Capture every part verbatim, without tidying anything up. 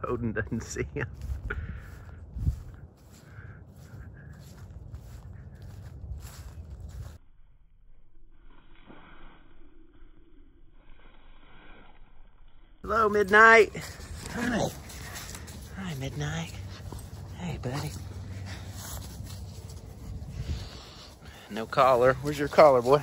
Bowden doesn't see him. Hello, Midnight. Hi. Hi, Midnight. Hey, buddy. No collar. Where's your collar, boy?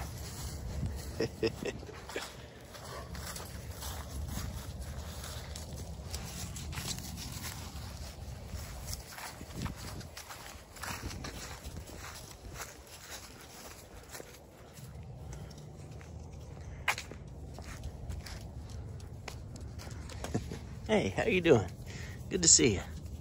Hey, how you doing? Good to see you.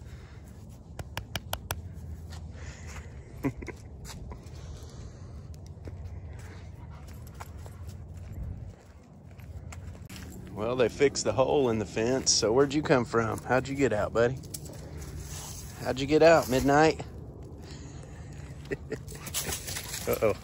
Well, they fixed the hole in the fence, so where'd you come from? How'd you get out, buddy? How'd you get out, Midnight? Uh-oh.